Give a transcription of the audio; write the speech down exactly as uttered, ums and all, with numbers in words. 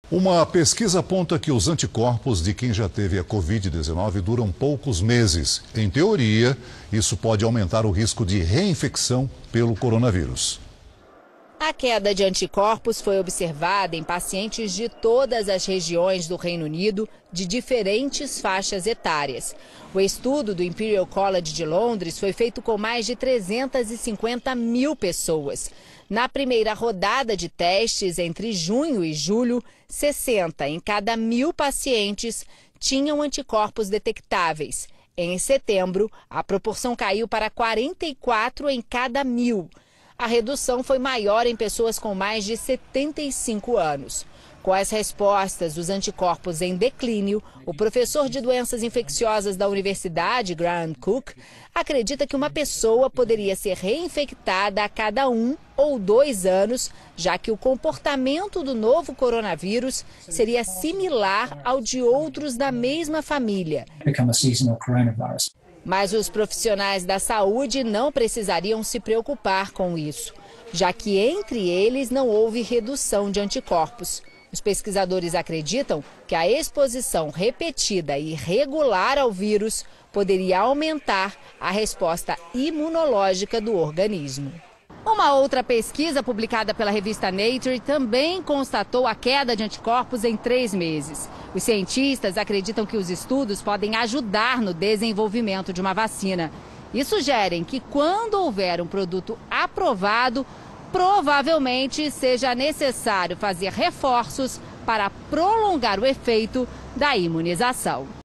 Uma pesquisa aponta que os anticorpos de quem já teve a covid dezenove duram poucos meses. Em teoria, isso pode aumentar o risco de reinfecção pelo coronavírus. A queda de anticorpos foi observada em pacientes de todas as regiões do Reino Unido, de diferentes faixas etárias. O estudo do Imperial College de Londres foi feito com mais de trezentas e cinquenta mil pessoas. Na primeira rodada de testes, entre junho e julho, sessenta em cada mil pacientes tinham anticorpos detectáveis. Em setembro, a proporção caiu para quarenta e quatro em cada mil. A redução foi maior em pessoas com mais de setenta e cinco anos. Com as respostas dos anticorpos em declínio, o professor de doenças infecciosas da Universidade, Graham Cook, acredita que uma pessoa poderia ser reinfectada a cada um ou dois anos, já que o comportamento do novo coronavírus seria similar ao de outros da mesma família. Mas os profissionais da saúde não precisariam se preocupar com isso, já que entre eles não houve redução de anticorpos. Os pesquisadores acreditam que a exposição repetida e regular ao vírus poderia aumentar a resposta imunológica do organismo. Uma outra pesquisa publicada pela revista Nature também constatou a queda de anticorpos em três meses. Os cientistas acreditam que os estudos podem ajudar no desenvolvimento de uma vacina e sugerem que, quando houver um produto aprovado, provavelmente seja necessário fazer reforços para prolongar o efeito da imunização.